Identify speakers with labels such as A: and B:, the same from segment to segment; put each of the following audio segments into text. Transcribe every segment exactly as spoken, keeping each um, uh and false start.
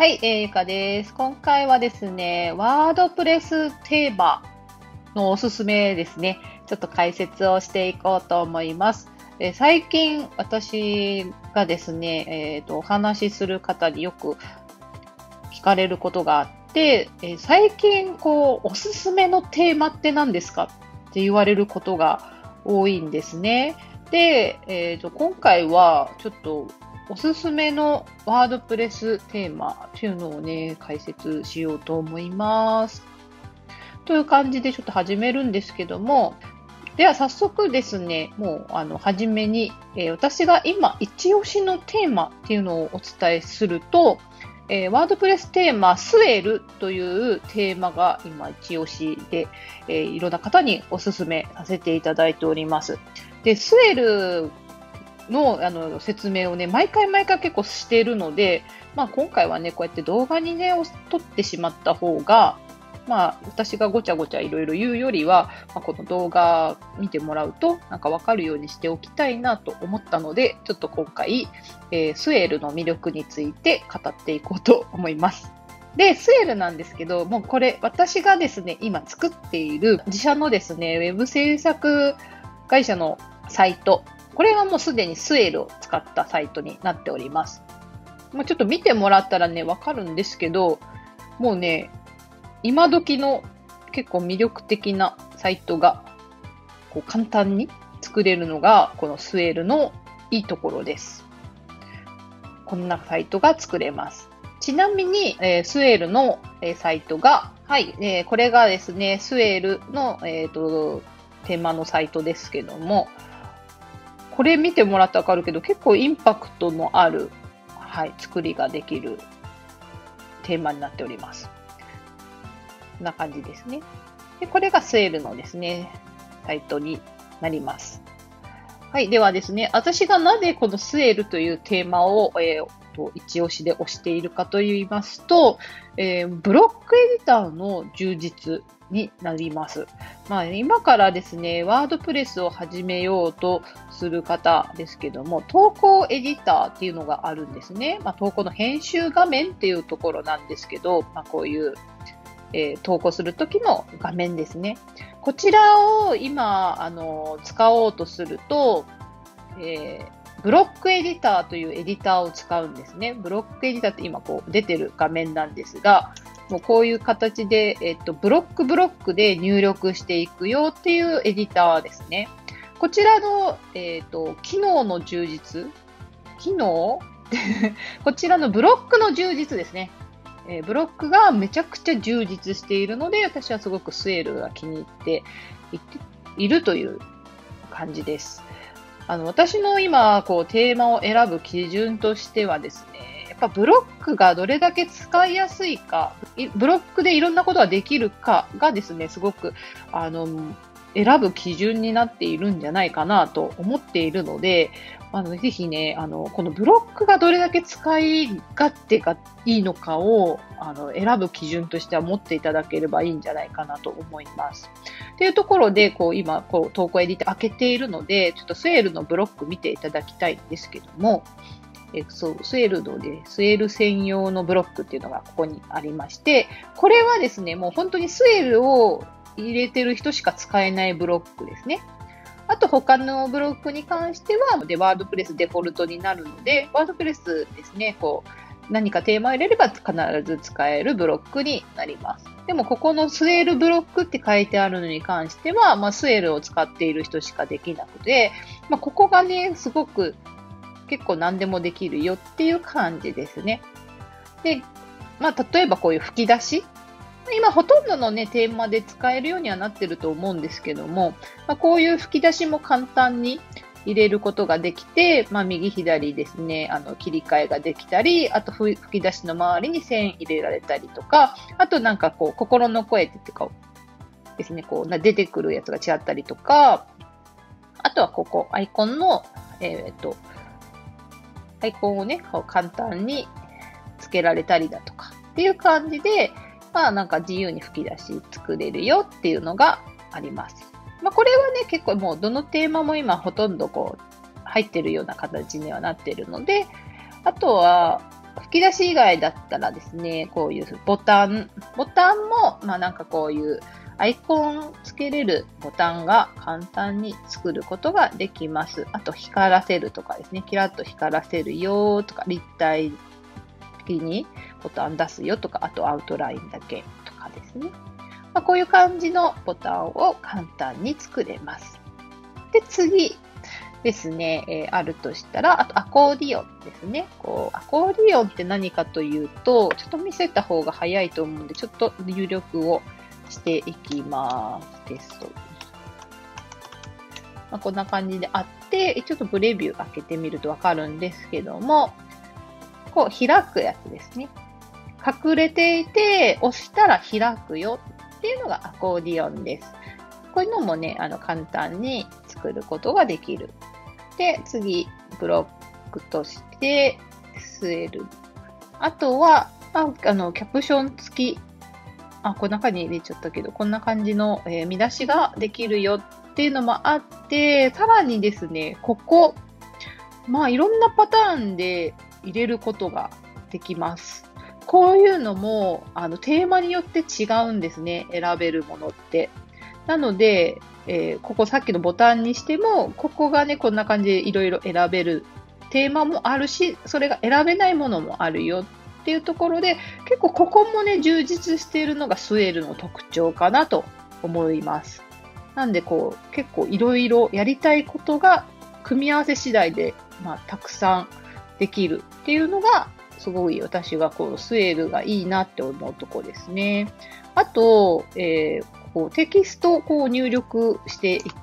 A: はい、えー、ゆかです。今回はですね、ワードプレステーマのおすすめですね。ちょっと解説をしていこうと思います。えー最近、私がですね、えーと、お話しする方によく聞かれることがあって、えー最近、こう、おすすめのテーマって何ですかって言われることが多いんですね。で、えーと、今回はちょっとおすすめのワードプレステーマっていうのをね、解説しようと思います。という感じでちょっと始めるんですけども、では早速ですね、もうあの初めに、えー私が今一押しのテーマっていうのをお伝えすると、えーワードプレステーマスエルというテーマが今一押しで、えーいろんな方にお勧めさせていただいております。で、スエルのあの説明をね、毎回毎回結構しているので、まあ、今回はね、こうやって動画にね、撮ってしまった方が、まあ、私がごちゃごちゃいろいろ言うよりは、まあ、この動画見てもらうと、なんかわかるようにしておきたいなと思ったので、ちょっと今回、えースエルの魅力について語っていこうと思います。で、スエルなんですけど、もうこれ、私がですね、今作っている自社のですね、ウェブ制作会社のサイト、これはもうすでにスエルを使ったサイトになっております。もうちょっと見てもらったらね、わかるんですけど、もうね、今時の結構魅力的なサイトがこう簡単に作れるのが、このスエルのいいところです。こんなサイトが作れます。ちなみに、えースエルの、えーサイトが、はい、えーこれがですね、スエルの、えーと、テーマのサイトですけども、これ見てもらったらわかるけど、結構インパクトのある、はい、作りができるテーマになっております。こんな感じですね。で、これがスエルのですね、サイトになります。はい。ではですね、私がなぜこのスエルというテーマを、えーと一押しで推しているかと言いますと、えーブロックエディターの充実になります。まあ、今からですね、ワードプレスを始めようとする方ですけども、投稿エディターっていうのがあるんですね。まあ、投稿の編集画面っていうところなんですけど、まあ、こういうえー投稿するときの画面ですね。こちらを今、あの、使おうとすると、えーブロックエディターというエディターを使うんですね。ブロックエディターって今こう出てる画面なんですが、もうこういう形で、えっと、ブロックブロックで入力していくよっていうエディターですね。こちらの、えっと、機能の充実、機能こちらのブロックの充実ですね。えーブロックがめちゃくちゃ充実しているので、私はすごくスエルが気に入っていっているという感じです。あの、私の今、こう、テーマを選ぶ基準としてはですね、やっぱブロックがどれだけ使いやすいか、いブロックでいろんなことができるかがですね、すごく、あの、選ぶ基準になっているんじゃないかなと思っているので、あの、ぜひね、あの、このブロックがどれだけ使い勝手がいいのかを、あの、選ぶ基準としては持っていただければいいんじゃないかなと思います。っていうところで、こう、今、こう、投稿エディター開けているので、ちょっとスエルのブロック見ていただきたいんですけども、えそう、スエルので、スエル専用のブロックっていうのがここにありまして、これはですね、もう本当にスエルを入れてる人しか使えないブロックですね。あと他のブロックに関しては、で、ワードプレスデフォルトになるので、ワードプレスですね、こう、何かテーマを入れれば必ず使えるブロックになります。でも、ここのスエルブロックって書いてあるのに関しては、まあ、スエルを使っている人しかできなくて、まあ、ここがね、すごく結構何でもできるよっていう感じですね。で、まあ、例えばこういう吹き出し。今ほとんどのね、テーマで使えるようにはなってると思うんですけども、まあ、こういう吹き出しも簡単に入れることができて、まあ、右左ですね、あの、切り替えができたり、あと吹き出しの周りに線入れられたりとか、あとなんかこう、心の声っていうか、ですね、こう、出てくるやつが違ったりとか、あとはここ、アイコンの、えっと、アイコンをね、こう簡単に付けられたりだとかっていう感じで、まあなんか自由に吹き出し作れるよっていうのがあります。まあこれはね、結構もうどのテーマも今ほとんどこう入ってるような形にはなってるので、あとは吹き出し以外だったらですね、こういうボタン、ボタンも、まあなんかこういうアイコンつけれるボタンが簡単に作ることができます。あと光らせるとかですね、キラッと光らせるよとか、立体的にボタン出すよとか、あとアウトラインだけとかですね。まあ、こういう感じのボタンを簡単に作れます。で、次ですね、えー、あるとしたら、あとアコーディオンですね。こう、アコーディオンって何かというと、ちょっと見せた方が早いと思うんで、ちょっと入力をしていきます。テスト。まあ、こんな感じであって、ちょっとプレビュー開けてみるとわかるんですけども、こう開くやつですね。隠れていて、押したら開くよっていうのがアコーディオンです。こういうのもね、あの簡単に作ることができる。で、次、ブロックとして据える。あとは、ああの、キャプション付き。あ、この中に入れちゃったけど、こんな感じの、えー、見出しができるよっていうのもあって、さらにですね、ここ、まあ、いろんなパターンで入れることができます。こういうのも、あの、テーマによって違うんですね。選べるものって。なので、えー、ここさっきのボタンにしても、ここがね、こんな感じでいろいろ選べるテーマもあるし、それが選べないものもあるよっていうところで、結構ここもね、充実しているのがスウェールの特徴かなと思います。なんでこう、結構いろいろやりたいことが組み合わせ次第で、まあ、たくさんできるっていうのが、すごい私がこう、スウェールがいいなって思うところですね。あと、えーこうテキストをこう入力していって、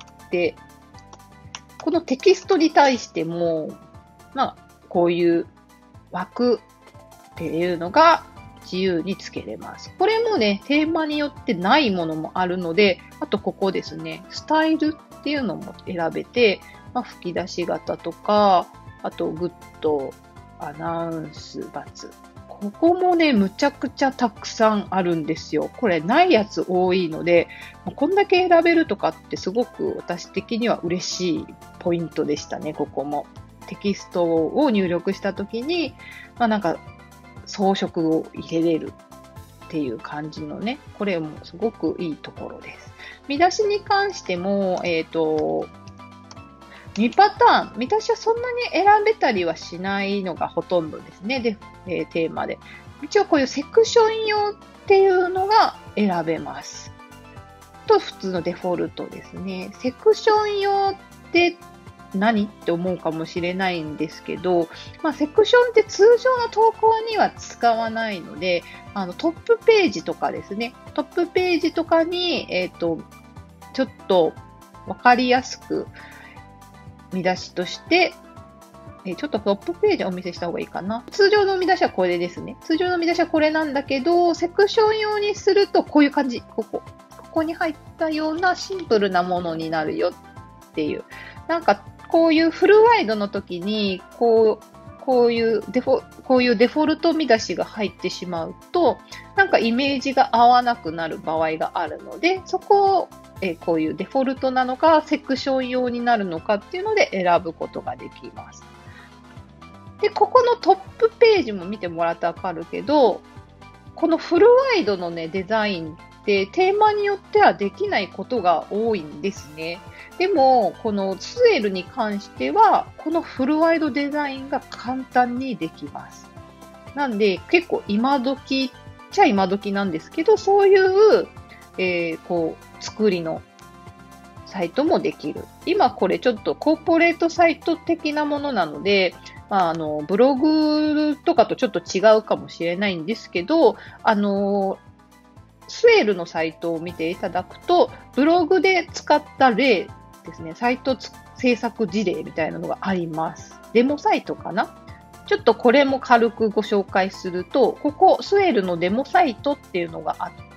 A: このテキストに対しても、まあ、こういう枠っていうのが自由につけれます。これもね、テーマによってないものもあるので、あとここですね、スタイルっていうのも選べて、まあ、吹き出し型とか、あとグッド、アナウンス、バツ。ここもね、むちゃくちゃたくさんあるんですよ。これないやつ多いので、こんだけ選べるとかってすごく私的には嬉しいポイントでしたね、ここも。テキストを入力したときに、まあなんか装飾を入れれるっていう感じのね、これもすごくいいところです。見出しに関しても、えっと、にパターン。見出しはそんなに選べたりはしないのがほとんどですね。で、えー、テーマで。一応こういうセクション用っていうのが選べます。と、普通のデフォルトですね。セクション用って何って思うかもしれないんですけど、まあ、セクションって通常の投稿には使わないので、あのトップページとかですね。トップページとかに、えっと、ちょっとわかりやすく、見出しとして、えちょっとトップページをお見せした方がいいかな。通常の見出しはこれですね。通常の見出しはこれなんだけど、セクション用にするとこういう感じ。ここ。ここに入ったようなシンプルなものになるよっていう。なんか、こういうフルワイドの時に、こう、こういうデフォ、こういうデフォルト見出しが入ってしまうと、なんかイメージが合わなくなる場合があるので、そこをえこういうデフォルトなのか、セクション用になるのかっていうので選ぶことができます。で、ここのトップページも見てもらってわかるけど、このフルワイドのね、デザインってテーマによってはできないことが多いんですね。でも、このスウェルに関しては、このフルワイドデザインが簡単にできます。なんで、結構今時っちゃ今時なんですけど、そういう、えー、こう、作りのサイトもできる。今これちょっとコーポレートサイト的なものなので、まあ、あの、ブログとかとちょっと違うかもしれないんですけど、あの、スウェールのサイトを見ていただくと、ブログで使った例ですね、サイト制作事例みたいなのがあります。デモサイトかな？ちょっとこれも軽くご紹介すると、ここ、スウェールのデモサイトっていうのがあって、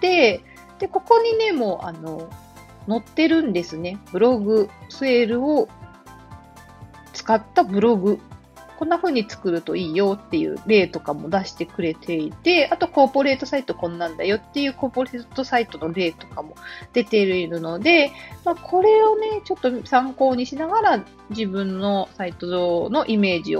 A: で、ここにね、もう、あの、載ってるんですね。ブログ、スウェールを使ったブログ。こんな風に作るといいよっていう例とかも出してくれていて、あとコーポレートサイトこんなんだよっていうコーポレートサイトの例とかも出ているので、まあ、これをね、ちょっと参考にしながら自分のサイト上のイメージを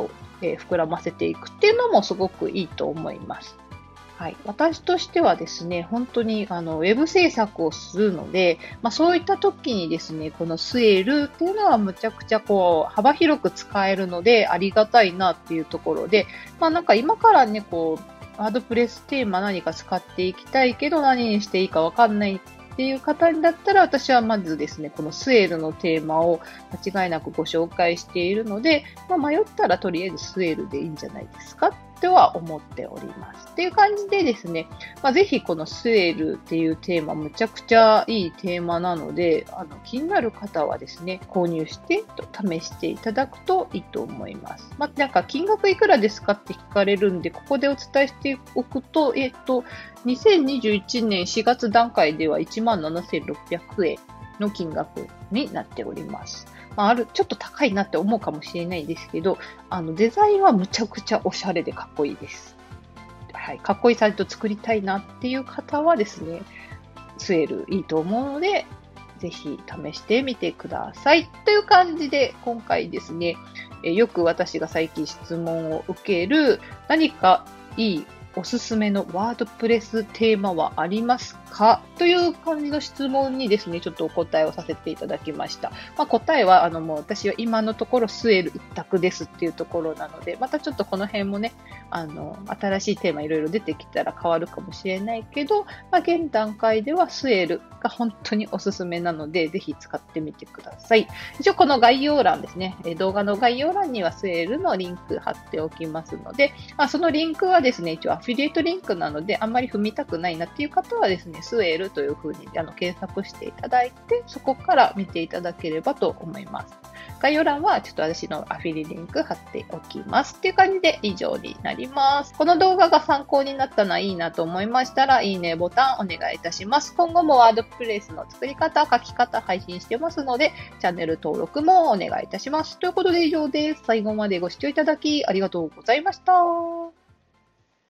A: えー膨らませていくっていうのもすごくいいと思います。はい、私としてはですね、本当にあのウェブ制作をするので、まあ、そういった時にですね、このスエルっていうのはむちゃくちゃこう幅広く使えるのでありがたいなっていうところで、まあ、なんか今からね、こう、ワードプレステーマ何か使っていきたいけど何にしていいかわかんないっていう方だったら、私はまずですね、このスエルのテーマを間違いなくご紹介しているので、まあ、迷ったらとりあえずスエルでいいんじゃないですかとは思っております。っていう感じでですね、まあ、ぜひこのスエルっていうテーマ、むちゃくちゃいいテーマなので、あの気になる方はですね、購入して試していただくといいと思います。まあ、なんか金額いくらですかって聞かれるんで、ここでお伝えしておくと、えっと、にせんにじゅういちねんしがつ段階ではいちまんななせんろっぴゃくえんの金額になっております。まあ、ある、ちょっと高いなって思うかもしれないですけど、あの、デザインはむちゃくちゃおしゃれでかっこいいです。はい。かっこいいサイト作りたいなっていう方はですね、スエルいいと思うので、ぜひ試してみてください。という感じで、今回ですね、えよく私が最近質問を受ける、何かいいおすすめのワードプレステーマはありますかという感じの質問にですね、ちょっとお答えをさせていただきました。まあ、答えは、あの、もう私は今のところスエル一択ですっていうところなので、またちょっとこの辺もね、あの、新しいテーマいろいろ出てきたら変わるかもしれないけど、まあ、現段階ではスエルが本当におすすめなので、ぜひ使ってみてください。一応この概要欄ですね、動画の概要欄にはスエルのリンク貼っておきますので、まあ、そのリンクはですね、一応アフィリエイトリンクなので、あんまり踏みたくないなっていう方はですね、スエルというふうにあの検索していただいて、そこから見ていただければと思います。概要欄はちょっと私のアフィリリンク貼っておきますっていう感じで以上になります。この動画が参考になったのはいいなと思いましたら、いいねボタンお願いいたします。今後もワードプレスの作り方、書き方配信してますので、チャンネル登録もお願いいたします。ということで以上です。最後までご視聴いただきありがとうございました。